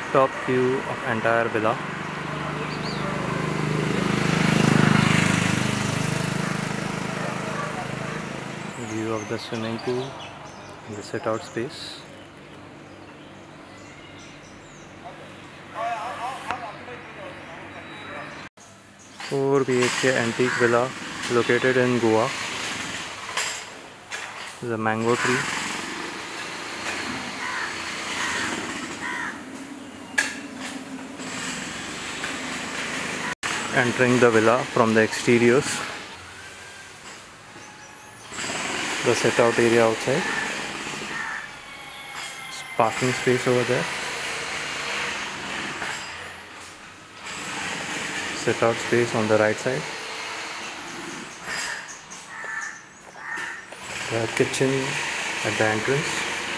Top view of entire villa. View of the swimming pool and the sit-out space. Four BHK antique villa located in Goa. This is a mango tree. Entering the villa from the exteriors. The sit-out area outside. Parking space over there. Sit-out space on the right side. The kitchen at the entrance.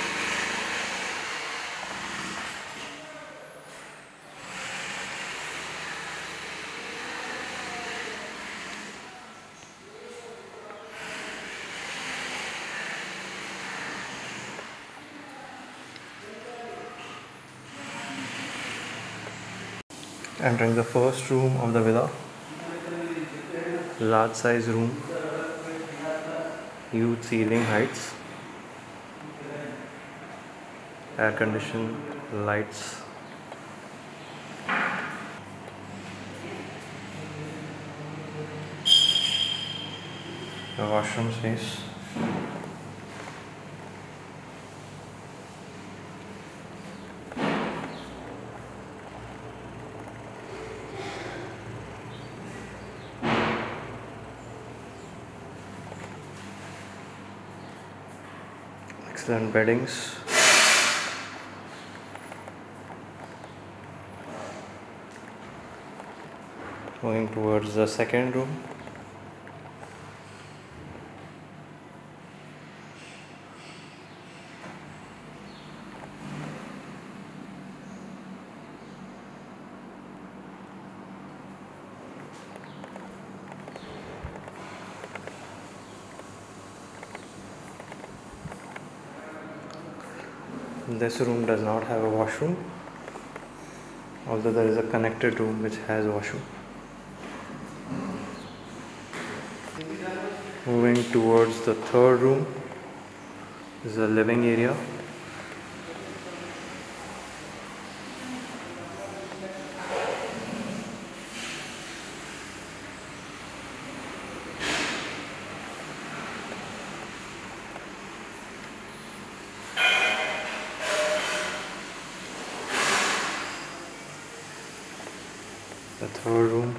Entering the first room of the villa. Large size room. Huge ceiling heights. Air conditioned lights. The washroom space. Excellent beddings. Going towards the second room. This room does not have a washroom, although there is a connected room which has a washroom. Moving towards the third room, this is a living area. The third room.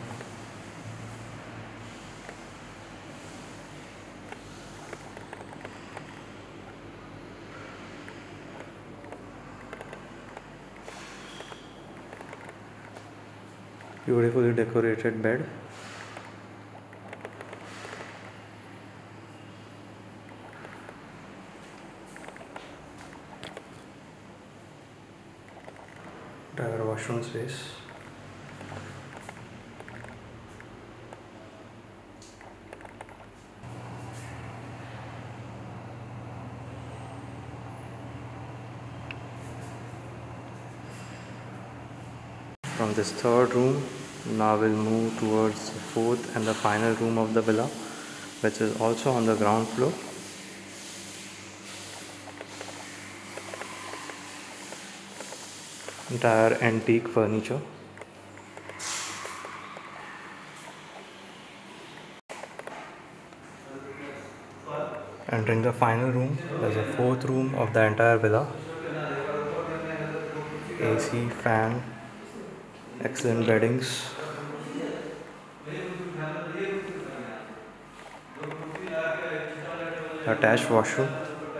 Beautifully decorated bed. Entire washroom space. From this third room, now we'll move towards the fourth and the final room of the villa, which is also on the ground floor. Entire antique furniture. Entering the final room, there's a fourth room of the entire villa. AC, fan, excellent beddings. Attached washroom.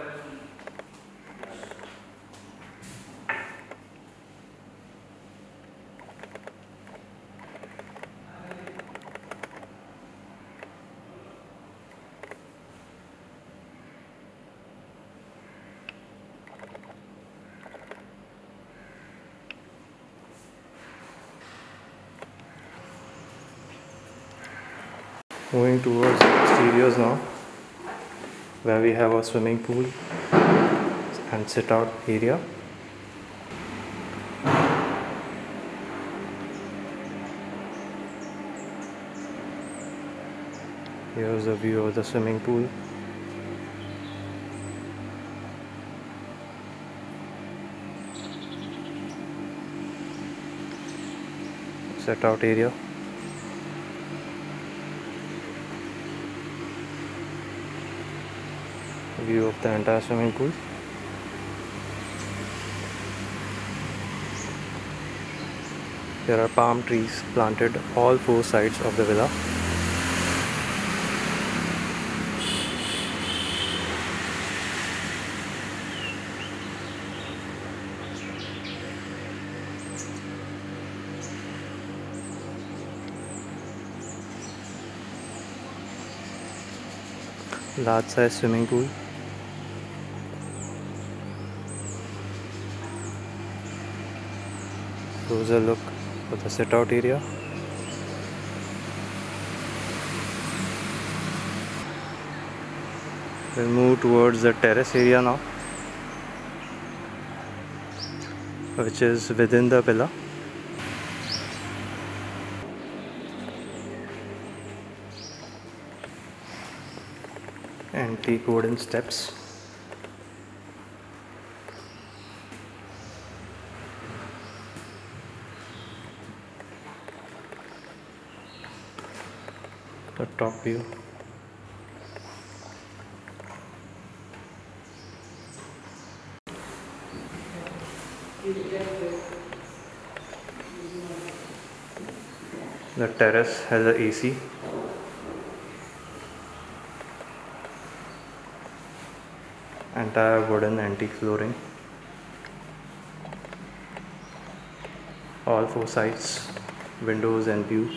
Moving towards exteriors now, where we have a swimming pool and sit out area. Here's a view of the swimming pool. Set out area. View of the entire swimming pool. There are palm trees planted all four sides of the villa. Large size swimming pool. Closer look of the sit out area. We'll move towards the terrace area now, which is within the villa. Antique wooden steps. The top view. The terrace has a AC. Entire wooden antique flooring. All four sides, windows and view.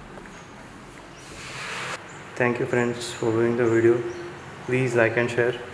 Thank you friends for viewing the video. Please like and share.